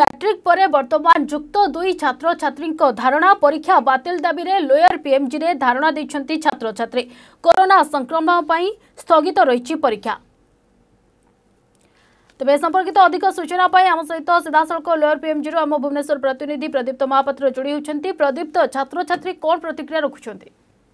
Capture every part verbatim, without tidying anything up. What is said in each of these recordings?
Matric पर वर्तमान जुक्त दुई छात्र छात्री धारणा परीक्षा बातिल दाबी रे लोयर पीएमजी रे धारणा देछंती छात्र छात्री कोरोना संक्रमण पई स्थगित रही परीक्षा। तेज संपर्कित अधिक सूचना आम सहित सीधासख लोयर पीएमजी आम भुवनेश्वर प्रतिनिधि प्रदीप्त महापात्र जोड़ी होती। प्रदीप्त छात्र छात्री कौन प्रतिक्रिया रखुंट?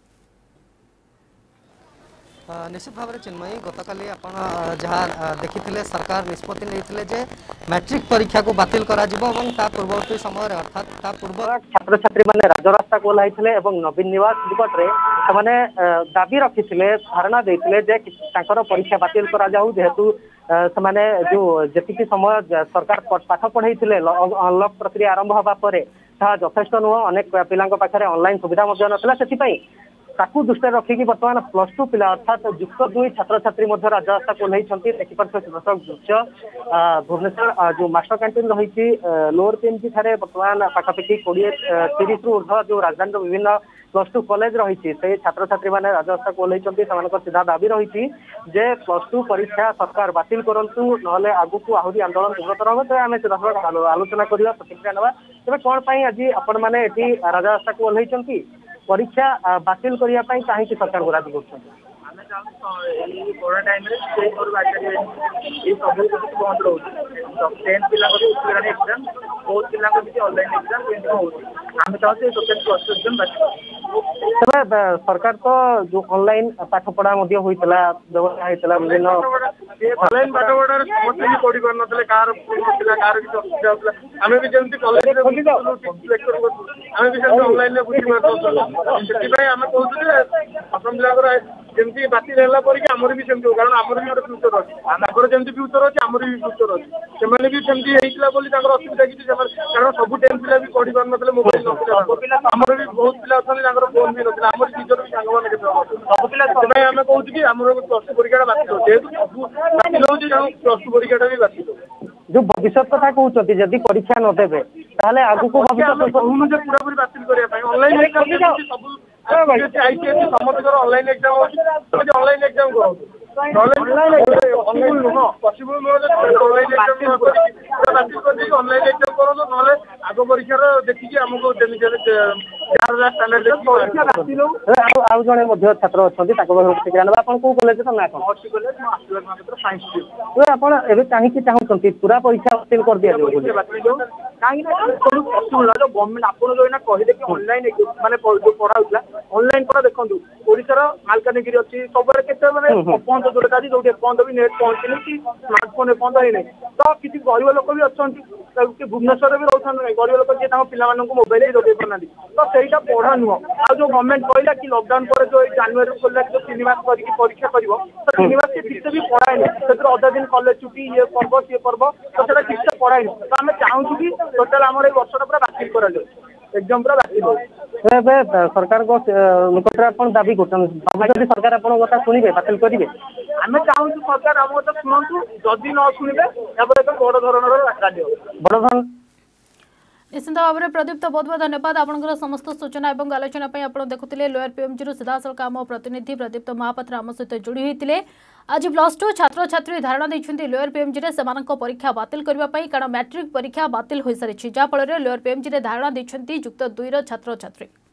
निश्चित भाव में चिन्मयी गतकाली आपण जहाँ देखी सरकार निष्पत्ति नहीं जे मैट्रिक परीक्षा को बातिल करा पूर्ववर्ती समय अर्थात पूर्व छात्र छात्री मैंने राजरास्ता को ओह्लैथिले नवीन निवास निकट में दाबी रखी धारणा देते जे परीक्षा बातिल करा जाऊ जेहेतु से जो जी समय सरकार पाठ पढ़े अनलक प्रक्रिया आरंभ होगा यथेष्ट नुह अनेक पिला पाखे ऑनलाइन सुविधा ना ताकू दृष्टि रखिकी बर्तमान प्लस टू पिला अर्थात जुक्त दुई छात्र छात्री राजरास्ता को ओह्लैंती देखिपार दर्शक दृश्य भुवनेश्वर जो मास्टर कैंटीन रही लोअर पीएमजी ठारे बर्तमान पाखापाखि कोड़े तीस रु ऊर्ध जो राजधानी विभिन्न प्लस टू कॉलेज रही से छात्र छात्री मैंने राजरास्ता को ओह्लैंती सीधा दाबी रही जे प्लस टू परीक्षा सरकार बातिल करूँ ना आगू को आहरी आंदोलन तीव्रतर हम तो आम सीधा आलोचना करवा प्रतिक्रिया ना तेज कौन पर आज आपण मैंने राजरास्ता को ओह्लैंती परीक्षा बातिल करने कहीं सरकार को राजी कर कोरोना टाइम बंद रोचे टेन्थ पिला एग्जाम बहुत पिला ऑनलाइन एग्जाम आम चाहते सरकार तो जो ऑनलाइन पाठ पढ़ा व्यवस्था होता विभिन्न ऑनलाइन पाठ पढ़ार समस्या भी पढ़ी पार ना कार कार किसी असुविधा होता आम भी जमी कॉलेज आम भी ऑनलाइन बुझी पार से आम कहते असम पिला जमी बातिल है परीक्षा आमर भी सेमती कारण आमर भी गोटे फ्यूचर अच्छे जमी फ्यूचर अच्छे आमर भी फ्यूचर अच्छे से भी सेमती असुविधा किसी कारण सब टेन पिला भी पढ़ी पार ना मोबाइल आमर भी बहुत पिला अच्छा फोन भी ना आम टीचर भी सांग मैंने सब पिला आम कहूँ कि आम प्लस टू परीक्षा बातिल हो जेहतु सब बातिल हो प्लस टू परीक्षा भी बातिल जो भविष्य कथा कहते जदि परीक्षा नदेवे आगू को भविष्य कहूँ पूरा पूरी बातिल करने ऑनलाइन एग्जाम सब आईसीएसई समस्त ऑनलाइन एग्जाम होती ऑनलाइन एग्जाम करो ऑनलाइन नुह पॉसिबल नुह ऑनलाइन एग्जाम बातिल कर ऑनलाइन एग्जाम करो ना आग परीक्षार देखिए आमको आउ जड़े छात्र अच्छा कौ कॉलेज आप कहीं चाहते पूरा परीक्षा बातिल कर दिया कहीं असुविधा जो गवर्नमेंट आप कहले कि ऑनलाइन माने जो पढ़ा ऑनलाइन पढ़ा देखो ओडिशार मालकानगिरी अच्छी सब मैंने अपहंत जोड़ा जो एपर्त भी नेट पहुंचनी कि स्मार्टफोन एपर्त ही नहीं तो किसी गरीब लोक भी अच्छा भुवनेश्वर भी रोच गरीब लोक जी पिला मोबाइल ही जोड़े पाना तो सहीटा पढ़ा नुह आ जो गवर्नमेंट कहला कि लॉकडाउन पर जो जनवरी खोला जो तीन मास करके परीक्षा कर तीन मास किसी भी पढ़ाए से अधा दिन कॉलेज छुट्टी ये पर्व सी पर्व तो से किसी पढ़ाए तो आम चाहूँ कि टोटाल आम ये वर्षटा पूरा बातिल करा एग्जाम पूरा बातिल हो सरकार को निकट में दाबी कर सरकार आप शुणे बातिल करेंगे आम चाहूँ सरकार आम कथा शुणु जदि न शुणे बड़ धरण राज्य बड़ धरण निश्चित भाव में प्रदीप्त बहुत बहुत धन्यवाद आपंकर समस्त सूचना और आलोचना आप देखुले लोयर पीएमजी सीधासख आम प्रतिनिधि प्रदीप्त महापात्र आम सहित जोड़ी होते। आज प्लस टू छात्र छात्री धारणा देते लोयर पीएमजी रे सेमानक परीक्षा बातिल करने कारण मैट्रिक परीक्षा बातिल हो सारी जहाँफल लोयर पीएमजी रे धारणा देते जुक्त दुई छात्र छात्री।